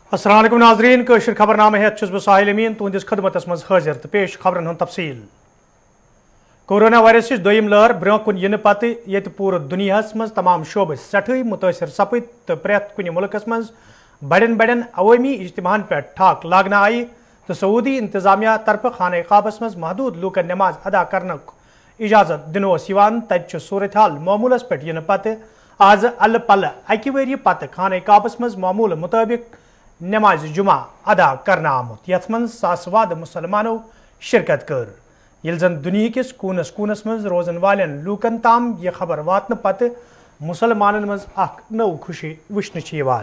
अस्सलाम वालेकुम नाज़रीन, कशर खबरनामे हेत बह साहिल अमीन तुंदिस खदमतस मज हाजिर तो पेश खबरन हूं तफसील। कोरोना वायरस दोयम लहर ब्रोह कुन यिन पत ये पूरे दुनियास मज तमाम शोबे सठे मुतासर सपद तो प्रेत कुन मुल्कस मज बड़न बड़न अवामी इज्तिमाहन पे ठाक लागना आई तो सऊदी इंतजामिया तरफ खाना काबस मज महदूद लूकन नमाज अदा करने इजाजत दिनोस तत सूरत हाल मामूलस पे यिन पत आज अल पल अकि वरी पत खाना काबस मज मामूल मुताबिक नमाज जुमा अदा करना आमुत यथ मन सासवाद मुसलमानों शिरकत कर ये जन दुनिया किस कूनस कूनस मज रोजन वालन लूकन ताम यह खबर वातन पत मुसलमानन मज अख नौ खुशी वुचन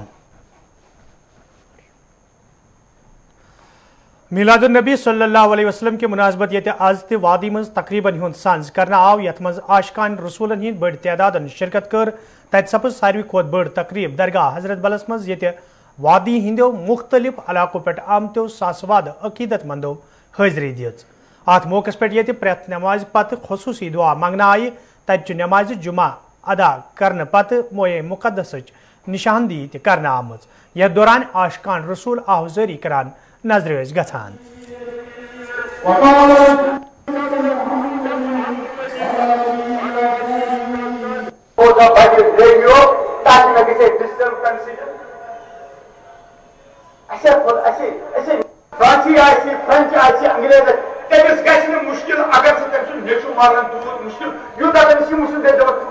मीलादुन्नबी सल्लल्लाहु अलैहि वसल्लम के मुनासबत ये आज ते वादी मज तकरीबन हुंद सांझ करना आव यथ मज आशकान रसूलन हिंद बड़ तादादन शिरकत कर तत सपज सारवी खोत बड़ तकरीब दरगाह हजरत बलस मज ये वादी हिंदो मुख्तलिफ इलाकों पे आमतो सासवाद अकीदत मंदो हाजरी दिज अत मौकस पे ये प्रेत नमाज पत खसूसी दुआ मंगना आई तत नमाज जुमा अदा करने पत मोए मुकदस निशानदी करना आमज यह दौरान आशकान रसूल आहजारी करान नजर गछान। मुश्किल अगर से मारन दूर मुश्किल यूं मुश्किल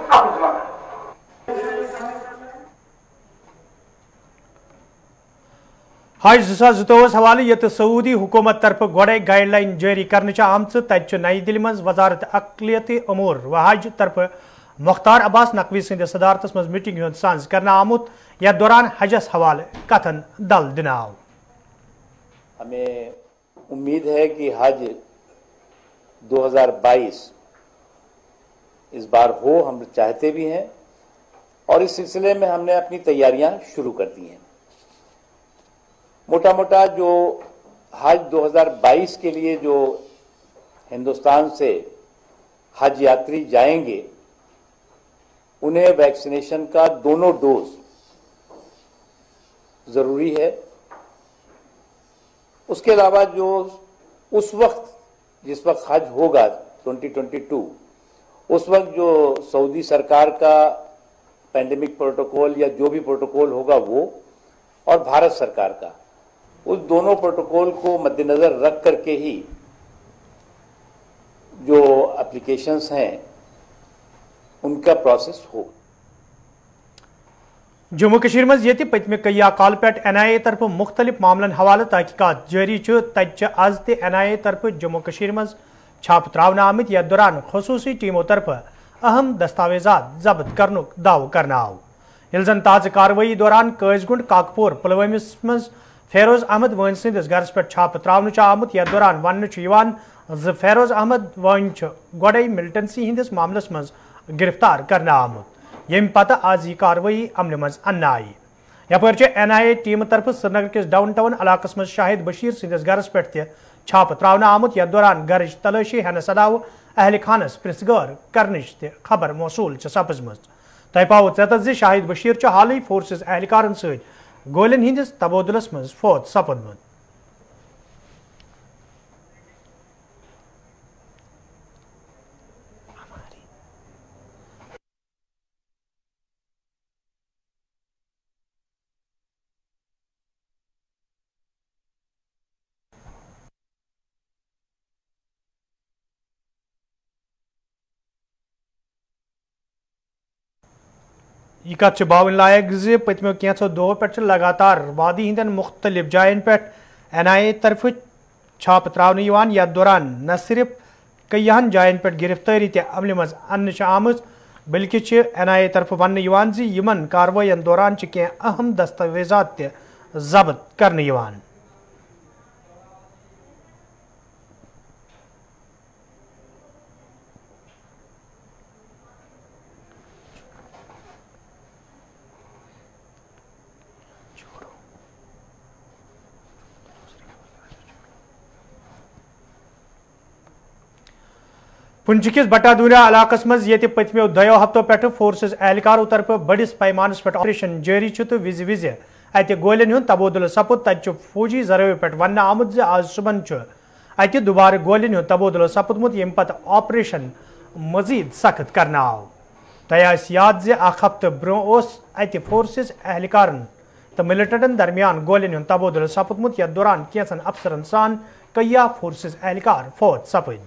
हज 2024 हवाले ये सऊदी हुकूमत तरफ गोड़े गाइडलाइन जारी कर आमच तत नई दिल्ली मज वजारत अकलियती अमूर व हज तरफ मुख्तार अब्बास नकवी सद सदारत मज मीटिंग हुंद सांझ करना आमुत यथ दौरान हजस हवाले कथन दल दिन आव। हमें उम्मीद है कि हज 2022 इस बार हो, हम चाहते भी हैं और इस सिलसिले में हमने अपनी तैयारियां शुरू कर दी हैं। मोटा मोटा जो हज 2022 के लिए जो हिंदुस्तान से हज यात्री जाएंगे उन्हें वैक्सीनेशन का दोनों डोज जरूरी है। उसके अलावा जो उस वक्त जिस वक्त हज होगा 2022 उस वक्त जो सऊदी सरकार का पैंडेमिक प्रोटोकॉल या जो भी प्रोटोकॉल होगा वो और भारत सरकार का, उस दोनों प्रोटोकॉल को मद्देनजर रख करके ही जो एप्लीकेशंस हैं उनका प्रोसेस हो। जम्मू कश्मीर मज ये पतमे कई काल पे NIA तरफ मुख्तलिफ मामलन हवाले तहकीकात जारी तत आज ते NIA तरफ जम्मू कश्मीर मज छाप त्रावन आमत यथ दौरान खसूसी टीमों तरफ अहम दस्तावेजात जब्त करने दाव करना आव ये जन ताज़ कार्रवाई दौरान कैसगुंड काकपुर पुलवामिस मज फेरोज अहमद वन सदस गरस पे छाप त्रावन आमुत यथ दौरान वन फेरोज अहमद वन गोडे मिलिटेंसी हिंदिस मामलस मज गिरफ्तार करना आमुत यम पत आज यह कार्रवाई अमल मज अन्न आई यपर NIA टीम तरफ श्रीनगर किस डाउन टाउन इलाकस मज शाहिद बशीर सदस गरस पे छाप त्रावन आमुत यथ दौरान गरज तलाशी हनस अलाव अहल खानस प्रिसगर करनच खबर मौसूल सपजमज तह पाव चत शाहिद बशीर हाल फोर्सेस एहलकारन सत गोलिन हिंदिस तबोदुलस मज फौत सपदमुत। यह कत बावन लायक ज पतमो कैंसो दो पे लगातार वादी हिंदन मुख्तलिफ जायन पे NIA तरफ छाप त्रावन यथ दौरान न सिर्फ कईहन जायन पे गिरफ्तारी अमल मज अन्न आमज बल्कि NIA तरफ वन यमन कार्रवाइन दौरान कह अहम दस्तावेजात जब्त करने पुंछ किस बटादूरा इलाकस मज ये पतमो दो हफ्तों पे फोर्सेस एहलकारों तरफ बड़िस पैमानस पे ऑपरेशन जारी तो विज अत गोलियन हुंद तबोदुल सपुद तत फौजी जराये पे वन आमुत ज आज सुबह अत दुबार गोलियन हुंद तबोदुल सपुदमुत यम पत ऑपरेशन मजीद सख्त करना आव तह याद ज हफ्ते ब्रो अत फोर्सेस एहलकारन तो मिलिटेंटन दरमियान गोलियन हुंद तबोदुल सपुदमुत यथ दौरान कैंसन अफसरन सान कया फोर्सेस एहलकार फौत सपद।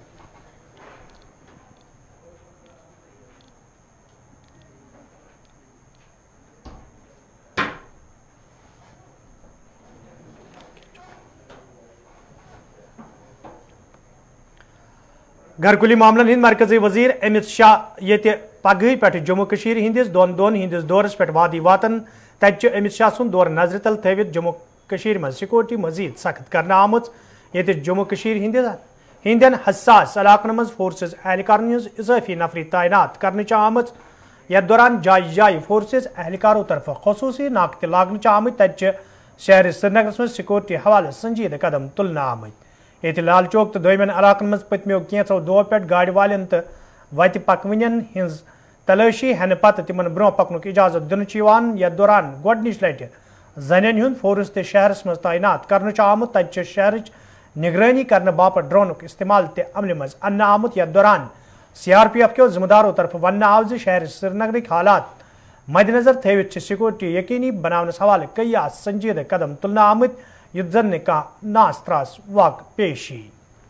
घरकुली मामलन हिंद मरकजी वजीर अमित शाह ये पगह पे जम्मू कशीर हिंदिस दोन हिंदिस दौरस पे वादी वातन तत अमित शाह सुन दौर नजर तल थवित जम्मू कशीर मज सिक्योरिटी मजीद सख्त करना आमुत ये जम्मू कशीर हिंदन हसास इलाकन मज फोर्सेस एहलकारन हज इजाफी नफरी तैनात करने आमुत यथ दौरान जाय जाय फोर्सेस एहलकारों तरफ खसूसी नाक लागन आमुत तत शहर श्रीनगर मज सिक्योरिटी हवाले संजीद कदम तुलना आमुत ये लाल चौक तो दोयमन इलाकन मज पत्मो कैंसो दो पे गाड़ वालन तो वत पकवन हज तलाशी हेन पत तिमन ब्रो पकनुक इजाजत दिन यथ दौरान गोडनिच लट जन हुंद फोर्स ते शहरस मज तैनात करने आमुत तत शहर निगरानी करने बापत ड्रोनुक इस्तेमाल ते अमल मज अन्न आमुत यथ दौरान CRPF के जिम्मेदारों तरफ वन आव शहर श्रीनगर हालात मद्देनजर थवित सिक्योरिटी यकीनी बनावनस हवाले कया संजीदा कदम तुलना आमुत युद्ध जन ने कहा नास त्रास वाक पेशी।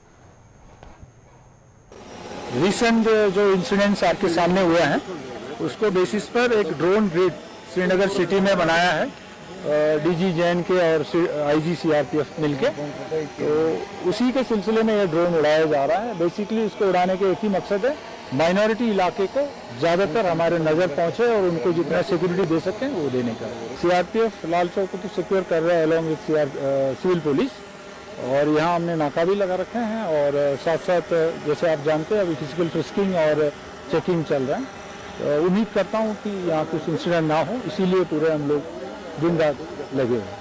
रिसेंट जो इंसिडेंट्स आपके सामने हुए हैं उसको बेसिस पर एक ड्रोन रेड श्रीनगर सिटी में बनाया है DG JNK और IG CRPF मिलके, तो उसी के सिलसिले में यह ड्रोन उड़ाया जा रहा है। बेसिकली इसको उड़ाने के एक ही मकसद है, माइनॉरिटी इलाके को ज़्यादातर हमारे नज़र पहुंचे और उनको जितना सिक्योरिटी दे सकें वो देने का। CRPF लाल चौक को तो सिक्योर कर रहा है अलॉन्ग विद सिविल पुलिस, और यहाँ हमने नाका भी लगा रखे हैं और साथ साथ जैसे आप जानते हैं अभी फिजिकल फ्रिस्किंग और चेकिंग चल रहा है। तो उम्मीद करता हूँ कि यहाँ कुछ इंसिडेंट ना हो, इसीलिए पूरे हम लोग दिन रात लगे हुए हैं।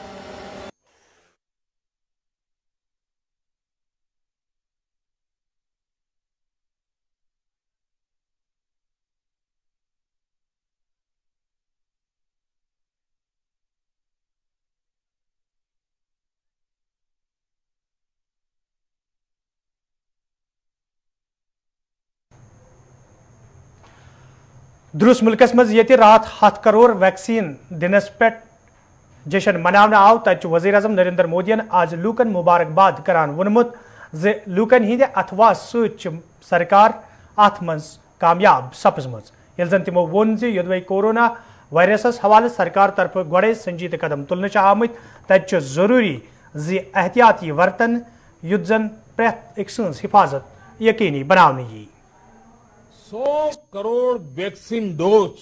दुरुस मुल्कस मज ये रात 7 करोड़ वैक्सीन दिनस पे जशन मनावन आव तत वज़ीर आज़म नरेंद्र मोदियन आज लूकन मुबारकबाद करान वोनमुत ज लूकन हिंद अथवा सरकार अथ मज कामयाब सपजमज यल जन तिमो वोन ज योदवै कोरोना वायरसस हवाले सरकार तरफ गोड़े संजीद कदम तुलने आमुत तत जरूरी ज एहतियाती वर्तन युद्ध जन प्रेत एक हिफाजत यकीनी बनाने यी। 100 करोड़ वैक्सीन डोज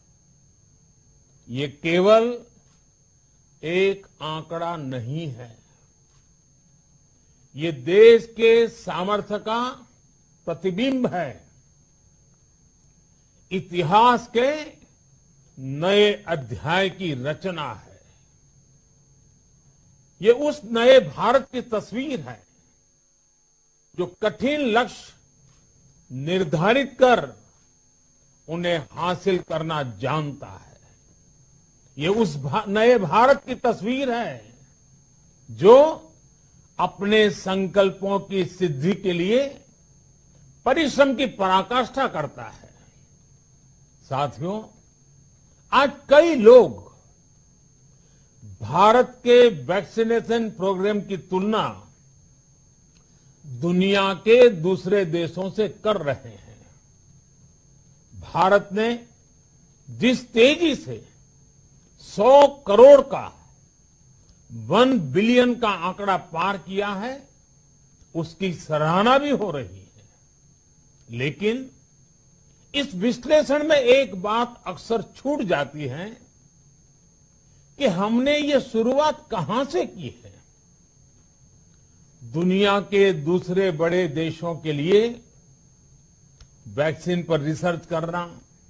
ये केवल एक आंकड़ा नहीं है, ये देश के सामर्थ्य का प्रतिबिंब है, इतिहास के नए अध्याय की रचना है। ये उस नए भारत की तस्वीर है जो कठिन लक्ष्य निर्धारित कर उन्हें हासिल करना जानता है। ये उस नए भारत की तस्वीर है जो अपने संकल्पों की सिद्धि के लिए परिश्रम की पराकाष्ठा करता है। साथियों, आज कई लोग भारत के वैक्सीनेशन प्रोग्राम की तुलना दुनिया के दूसरे देशों से कर रहे हैं। भारत ने जिस तेजी से 100 करोड़ का 1 बिलियन का आंकड़ा पार किया है उसकी सराहना भी हो रही है, लेकिन इस विश्लेषण में एक बात अक्सर छूट जाती है कि हमने ये शुरुआत कहां से की है। दुनिया के दूसरे बड़े देशों के लिए वैक्सीन पर रिसर्च करना,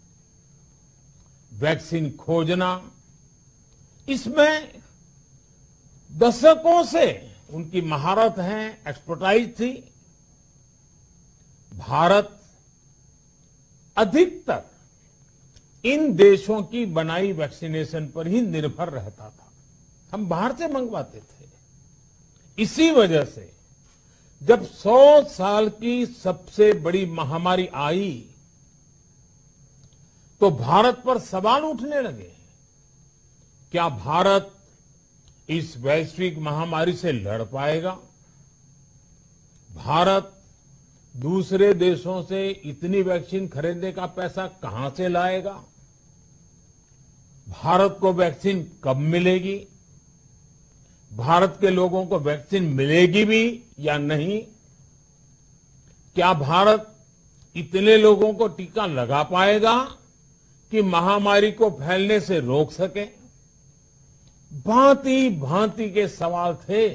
वैक्सीन खोजना, इसमें दशकों से उनकी महारत है, एक्सपर्टाइज थी। भारत अधिकतर इन देशों की बनाई वैक्सीनेशन पर ही निर्भर रहता था। हम बाहर से मंगवाते थे। इसी वजह से जब 100 साल की सबसे बड़ी महामारी आई तो भारत पर सवाल उठने लगे, क्या भारत इस वैश्विक महामारी से लड़ पाएगा? भारत दूसरे देशों से इतनी वैक्सीन खरीदने का पैसा कहां से लाएगा? भारत को वैक्सीन कब मिलेगी? भारत के लोगों को वैक्सीन मिलेगी भी या नहीं? क्या भारत इतने लोगों को टीका लगा पाएगा कि महामारी को फैलने से रोक सके? भांति भांति के सवाल थे,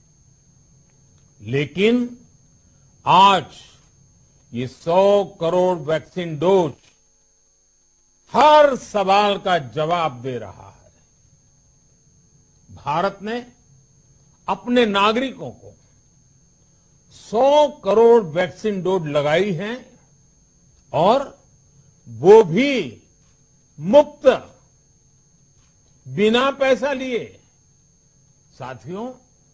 लेकिन आज ये 100 करोड़ वैक्सीन डोज हर सवाल का जवाब दे रहा है। भारत ने अपने नागरिकों को 100 करोड़ वैक्सीन डोज लगाई हैं और वो भी मुफ्त, बिना पैसा लिए। साथियों,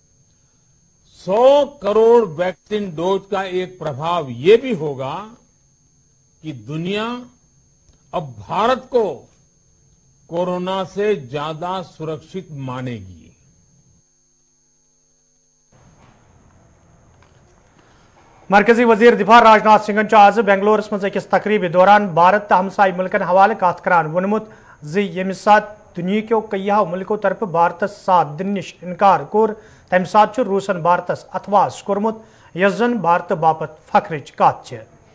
100 करोड़ वैक्सीन डोज का एक प्रभाव ये भी होगा कि दुनिया अब भारत को कोरोना से ज्यादा सुरक्षित मानेगी। मरकजी वजीर दिफा राजनाथ सिंह आज बेंगलुरस मज अकिस तकरीब दौरान भारत तो हमसाय मुल्कन हवाले कत करान वोनमुत यम सात दुनिया कईयों मुल्कों तरफ भारत साथ दिन निश इनकार कोर तम सात रूसन भारतस अथवास कोर्मुत यस जन भारत बापत फख्रच कत।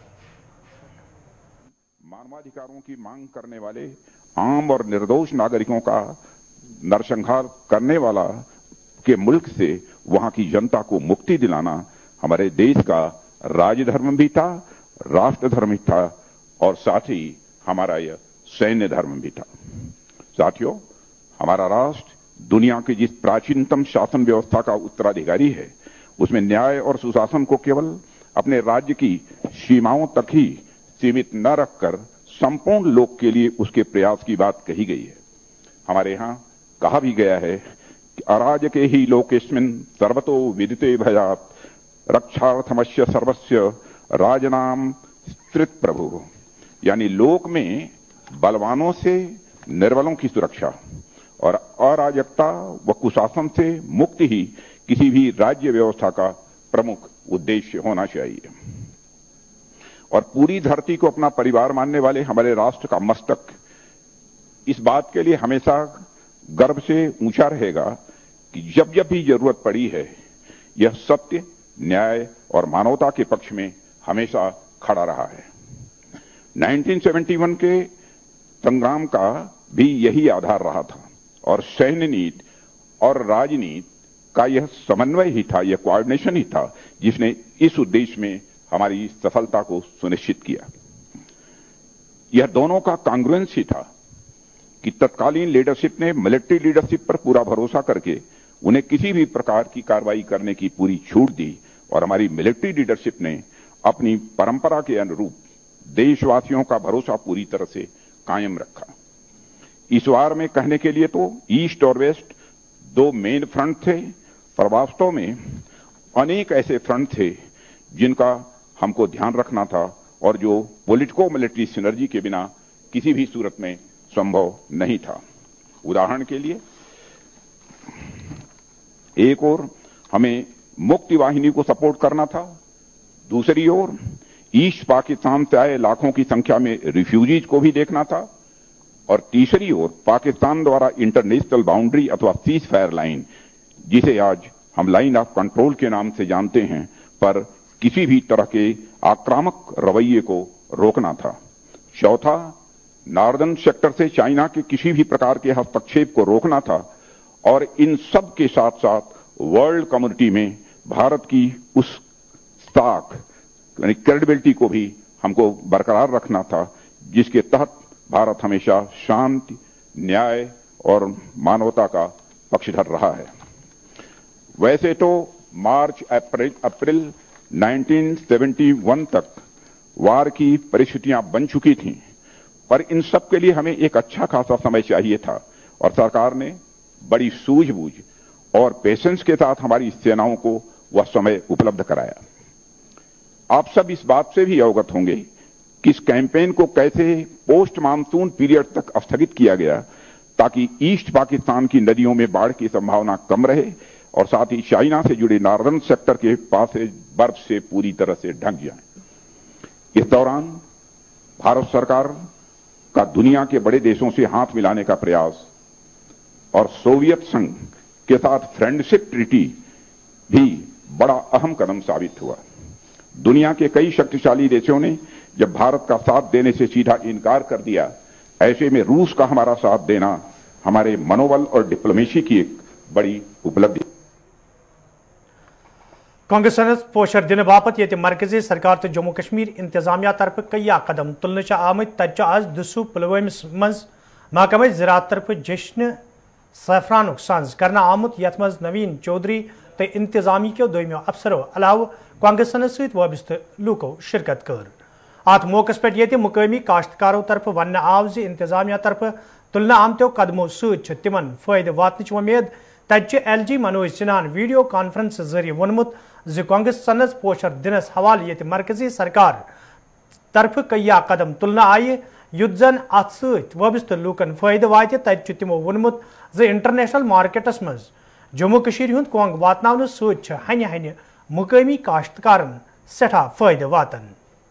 मानवाधिकारों की मांग करने वाले आम और निर्दोष नागरिकों का नरसंहार करने वाला के मुल्क से वहां की जनता को मुक्ति दिलाना हमारे देश का राजधर्म भी था, राष्ट्र धर्म भी था और साथ ही हमारा यह सैन्य धर्म भी था। साथियों, हमारा राष्ट्र दुनिया की जिस प्राचीनतम शासन व्यवस्था का उत्तराधिकारी है, उसमें न्याय और सुशासन को केवल अपने राज्य की सीमाओं तक ही सीमित न रखकर संपूर्ण लोक के लिए उसके प्रयास की बात कही गई है। हमारे यहाँ कहा भी गया है कि अराजके ही लोकेस्मिन् सर्वतो विदिते भयात् रक्षार्थमस्य सर्वस्य राजनाम स्त्रित प्रभु, यानी लोक में बलवानों से निर्बलों की सुरक्षा और अराजकता व कुशासन से मुक्ति ही किसी भी राज्य व्यवस्था का प्रमुख उद्देश्य होना चाहिए। और पूरी धरती को अपना परिवार मानने वाले हमारे राष्ट्र का मस्तक इस बात के लिए हमेशा गर्व से ऊंचा रहेगा कि जब जब भी जरूरत पड़ी है, यह सत्य, न्याय और मानवता के पक्ष में हमेशा खड़ा रहा है। 1971 के संग्राम का भी यही आधार रहा था और सैन्य नीति और राजनीति का यह समन्वय ही था, यह कोऑर्डिनेशन ही था जिसने इस उद्देश्य में हमारी सफलता को सुनिश्चित किया। यह दोनों का कांग्रुएंस ही था कि तत्कालीन लीडरशिप ने मिलिट्री लीडरशिप पर पूरा भरोसा करके उन्हें किसी भी प्रकार की कार्रवाई करने की पूरी छूट दी और हमारी मिलिट्री लीडरशिप ने अपनी परंपरा के अनुरूप देशवासियों का भरोसा पूरी तरह से कायम रखा। इस वार में कहने के लिए तो ईस्ट और वेस्ट दो मेन फ्रंट थे, पर वास्तव में अनेक ऐसे फ्रंट थे जिनका हमको ध्यान रखना था और जो पॉलिटिको मिलिट्री सिनर्जी के बिना किसी भी सूरत में संभव नहीं था। उदाहरण के लिए, एक ओर हमें मुक्ति वाहिनी को सपोर्ट करना था, दूसरी ओर ईस्ट पाकिस्तान से आए लाखों की संख्या में रिफ्यूजीज को भी देखना था और तीसरी ओर पाकिस्तान द्वारा इंटरनेशनल बाउंड्री अथवा सीज फायर लाइन, जिसे आज हम लाइन ऑफ कंट्रोल के नाम से जानते हैं, पर किसी भी तरह के आक्रामक रवैये को रोकना था। चौथा, नॉर्दर्न सेक्टर से चाइना के किसी भी प्रकार के हस्तक्षेप को रोकना था और इन सब के साथ साथ वर्ल्ड कम्युनिटी में भारत की उस साख यानी क्रेडिबिलिटी को भी हमको बरकरार रखना था जिसके तहत भारत हमेशा शांति, न्याय और मानवता का पक्षधर रहा है। वैसे तो मार्च अप्रैल 1971 तक वार की परिस्थितियां बन चुकी थीं, पर इन सब के लिए हमें एक अच्छा खासा समय चाहिए था और सरकार ने बड़ी सूझबूझ और पेशेंस के साथ हमारी सेनाओं को वह समय उपलब्ध कराया। आप सब इस बात से भी अवगत होंगे कि इस कैंपेन को कैसे पोस्ट मानसून पीरियड तक स्थगित किया गया ताकि ईस्ट पाकिस्तान की नदियों में बाढ़ की संभावना कम रहे और साथ ही चाइना से जुड़े नॉर्दर्न सेक्टर के पास बर्फ से पूरी तरह से ढक जाए। इस दौरान भारत सरकार का दुनिया के बड़े देशों से हाथ मिलाने का प्रयास और सोवियत संघ के साथ फ्रेंडशिप ट्रीटी भी बड़ा अहम कदम साबित हुआ। दुनिया के कई शक्तिशाली देशों ने जब भारत का साथ देने से सीधा इनकार कर दिया, ऐसे में रूस का हमारा साथ देना हमारे मनोबल और डिप्लोमेसी की एक बड़ी उपलब्धि। कांग्रेस पोशर दिन बापत ये मरकजी सरकार तो जम्मू कश्मीर इंतजामिया तरफ कई कदम तुलने आमत तक आज दुसू पुलवामस मज महकमा ज़राअत तरफ जश्न सैफरान सांज करना आमुत यथ मज नवीन चौधरी तो इंतजामी के दोमियों अफसरों अलाव कांग्रेस सत वाबस्त लूको शिरकत कर। अत मौके पे ये मुकामी काश्तकारों तरफ वन आव इंतजामिया तरफ तुलना आमतों कदमों सत तिमन फायदे वातन उम्मीद तत LG मनोज सिन्हान वीडियो कॉन्फ्रेंस जरिए वोनमुत कांग्रेस सनस पोशर दिनस हवाले ये मरकजी सरकार तरफ कई कदम तुलना आये युद्ध जन अत सत वाबस्त लूकन फायदे वात तत तिमो वोनमुत इंटरनेशनल मार्केटस मज जम्मू कशीर हुंद कोंग वातनावने सत हन्य हन्य मुकामी काश्तकारन सठा फायदे वातन।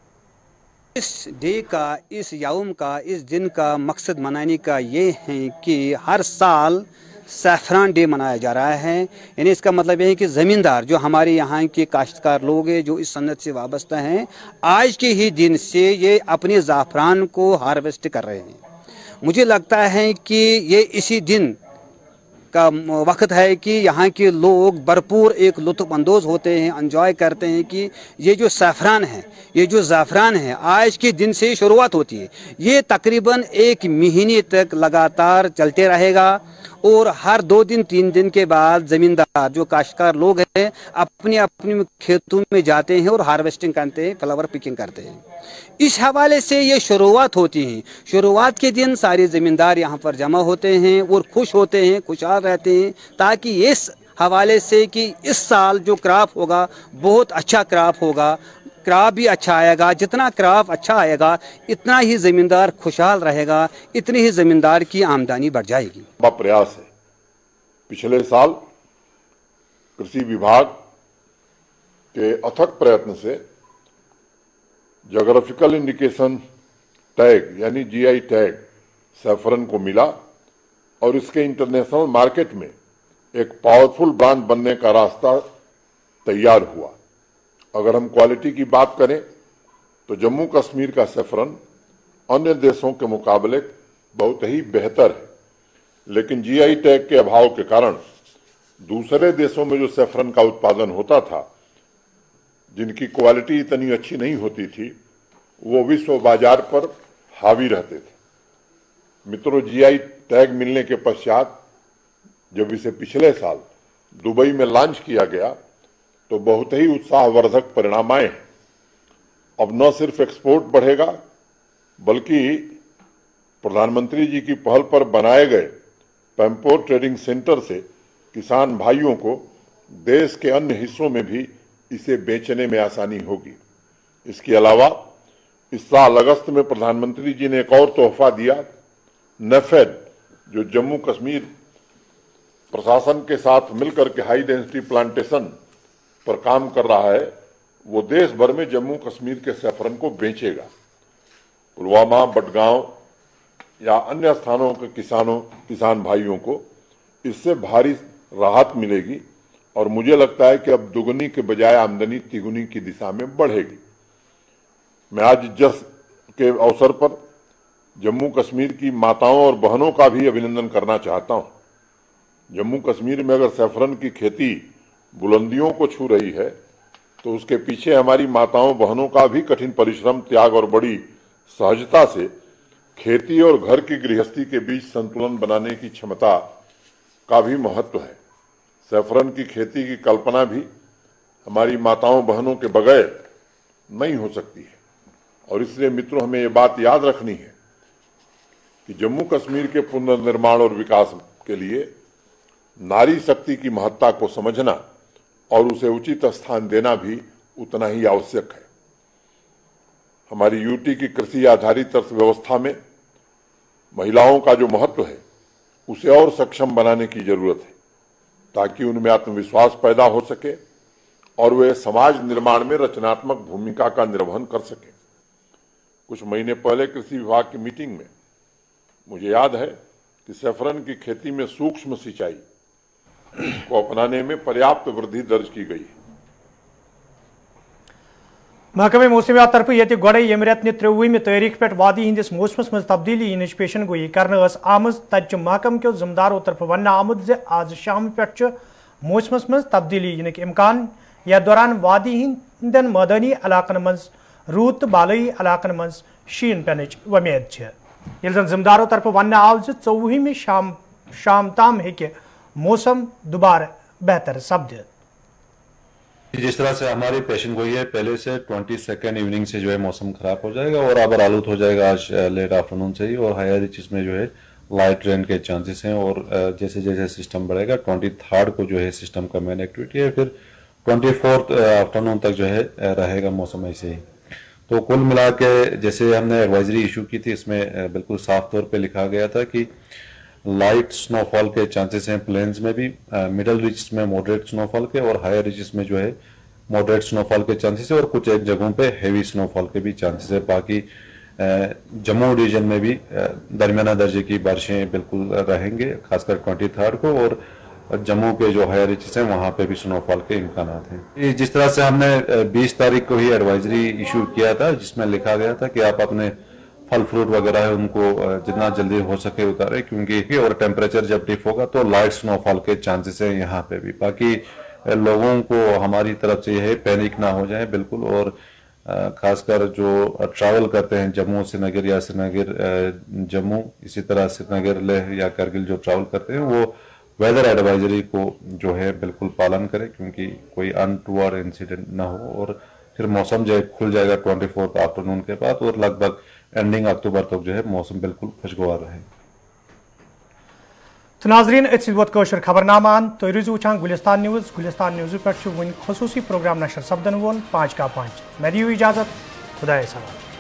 इस डे का, इस यौम का, इस दिन का मकसद मनाने का ये है कि हर साल सैफरान डे मनाया जा रहा है। यानी इसका मतलब यह है कि ज़मींदार जो हमारे यहाँ के काश्तकार लोग हैं जो इस सन्नत से वाबस्ता हैं, आज के ही दिन से ये अपने ज़ाफ़रान को हार्वेस्ट कर रहे हैं। मुझे लगता है कि ये इसी दिन का वक्त है कि यहाँ के लोग भरपूर एक लुत्फ़अंदोज़ होते हैं, एंजॉय करते हैं कि ये जो सैफरान है, ये जो ज़ाफ़रान है, आज के दिन से शुरुआत होती है। ये तकरीबन 1 महीने तक लगातार चलते रहेगा और हर 2 दिन 3 दिन के बाद ज़मींदार जो काश्तकार लोग हैं अपने अपने खेतों में जाते हैं और हार्वेस्टिंग करते हैं, फ्लावर पिकिंग करते हैं। इस हवाले से ये शुरुआत होती है। शुरुआत के दिन सारे ज़मींदार यहाँ पर जमा होते हैं और खुश होते हैं, खुशहाल रहते हैं, ताकि इस हवाले से कि इस साल जो क्रॉप होगा बहुत अच्छा क्रॉप होगा, क्रॉप भी अच्छा आएगा। जितना क्रॉप अच्छा आएगा इतना ही ज़मींदार खुशहाल रहेगा, इतनी ही ज़मींदार की आमदनी बढ़ जाएगी। प्रयास है। पिछले साल कृषि विभाग के अथक प्रयत्न से ज्योग्राफिकल इंडिकेशन टैग यानी GI टैग सैफरन को मिला और इसके इंटरनेशनल मार्केट में एक पावरफुल ब्रांड बनने का रास्ता तैयार हुआ। अगर हम क्वालिटी की बात करें तो जम्मू कश्मीर का सैफरन अन्य देशों के मुकाबले बहुत ही बेहतर है, लेकिन GI टैग के अभाव के कारण दूसरे देशों में जो सैफरन का उत्पादन होता था, जिनकी क्वालिटी इतनी अच्छी नहीं होती थी, वो विश्व बाजार पर हावी रहते थे। मित्रों, GI टैग मिलने के पश्चात जब इसे पिछले साल दुबई में लॉन्च किया गया तो बहुत ही उत्साहवर्धक परिणाम आए हैं। अब न सिर्फ एक्सपोर्ट बढ़ेगा बल्कि प्रधानमंत्री जी की पहल पर बनाए गए पैम्पोर ट्रेडिंग सेंटर से किसान भाइयों को देश के अन्य हिस्सों में भी इसे बेचने में आसानी होगी। इसके अलावा इस साल अगस्त में प्रधानमंत्री जी ने एक और तोहफा दिया। नेफेड जो जम्मू कश्मीर प्रशासन के साथ मिलकर के हाई डेंसिटी प्लांटेशन पर काम कर रहा है, वो देश भर में जम्मू कश्मीर के सैफरन को बेचेगा। पुलवामा, बडगांव या अन्य स्थानों के किसान भाइयों को इससे भारी राहत मिलेगी और मुझे लगता है कि अब दुगुनी के बजाय आमदनी तिगुनी की दिशा में बढ़ेगी। मैं आज जश्न के अवसर पर जम्मू कश्मीर की माताओं और बहनों का भी अभिनंदन करना चाहता हूं। जम्मू कश्मीर में अगर सैफरन की खेती बुलंदियों को छू रही है तो उसके पीछे हमारी माताओं बहनों का भी कठिन परिश्रम, त्याग और बड़ी सहजता से खेती और घर की गृहस्थी के बीच संतुलन बनाने की क्षमता का भी महत्व है। सैफरन की खेती की कल्पना भी हमारी माताओं बहनों के बगैर नहीं हो सकती है और इसलिए मित्रों, हमें ये बात याद रखनी है कि जम्मू कश्मीर के पुनर्निर्माण और विकास के लिए नारी शक्ति की महत्ता को समझना और उसे उचित स्थान देना भी उतना ही आवश्यक है। हमारी यूटी की कृषि आधारित अर्थव्यवस्था में महिलाओं का जो महत्व है उसे और सक्षम बनाने की जरूरत है, ताकि उनमें आत्मविश्वास पैदा हो सके और वे समाज निर्माण में रचनात्मक भूमिका का निर्वहन कर सके। कुछ महीने पहले कृषि विभाग की मीटिंग में मुझे याद है कि सैफरन की खेती में सूक्ष्म सिंचाई को अपनाने में पर्याप्त वृद्धि दर्ज की गई है। महकमे मौसमियात तरफ ये गोड़े यम रेत 23 तारीख पे वादी हंदिस मौसमस मज तब्दीली इन पेशन गोई कर आमज तच महकम के जिम्मेदारों तरफ वन आमुद जे आज शाम पे मौसमस मज तब्दीली इन इम्कान या दौरान वादी हंदन मैदानी इलाकन मज रूद तो बालई इलाकन मज शीन पेन वमेद जिम्मेदारों तरफ वन आव 24 शाम ताम हे मौसम दोबारा बेहतर सपद। जिस तरह से हमारी पेशन गोई है, पहले से 22 इवनिंग से जो है मौसम खराब हो जाएगा और अब आलूद हो जाएगा आज लेट आफ्टरनून से ही, और हायर रिचेस में जो है लाइट रेन के चांसेस हैं। और जैसे जैसे सिस्टम बढ़ेगा 23 को जो है सिस्टम का मेन एक्टिविटी है, फिर 24 आफ्टरनून तक जो है रहेगा मौसम ऐसे ही। तो कुल मिला के जैसे हमने एडवाइजरी इशू की थी, इसमें बिल्कुल साफ तौर पर लिखा गया था कि लाइट स्नोफॉल के चांसेस हैं प्लेन्स में भी, मिडल रिचेस में मॉडरेट स्नोफॉल के, और हायर रिचेस में जो है मॉडरेट स्नोफॉल के चांसेस है, और कुछ एक जगहों पे हेवी स्नोफॉल के भी चांसेस है। बाकी जम्मू रीजन में भी दरमियाना दर्जे की बारिशें बिल्कुल रहेंगे, खासकर 23 को, और जम्मू के जो हायर रिचेस हैं वहां पे भी स्नोफॉल के इम्कान हैं। जिस तरह से हमने 20 तारीख को ही एडवाइजरी इशू किया था, जिसमें लिखा गया था कि आप अपने फल फ्रूट वगैरह है उनको जितना जल्दी हो सके उतारे, क्योंकि और टेम्परेचर जब डिप होगा तो लाइट स्नोफॉल के चांसेस हैं यहाँ पे भी। बाकी लोगों को हमारी तरफ से यह है पैनिक ना हो जाए बिल्कुल, और खासकर जो ट्रैवल करते हैं जम्मू श्रीनगर या श्रीनगर जम्मू, इसी तरह श्रीनगर लेह या करगिल जो ट्रैवल करते हैं वो वेदर एडवाइजरी को जो है बिल्कुल पालन करें, क्योंकि कोई अनटूवर्ड इंसिडेंट ना हो। और फिर मौसम जो है खुल जाएगा 24 आफ्टरनून के बाद, और लगभग एंडिंग अक्टूबर तक जो है मौसम बिल्कुल खुशगवार रहे। तो नाजरीन वोत खबरनामान तो रूजू वुचान गुलिस्तान न्यूज़ पे वन खसूसी प्रोग्राम नशर सपदन वोन 5 का 5। मैं दियो इजाजत, खुदा सलाम।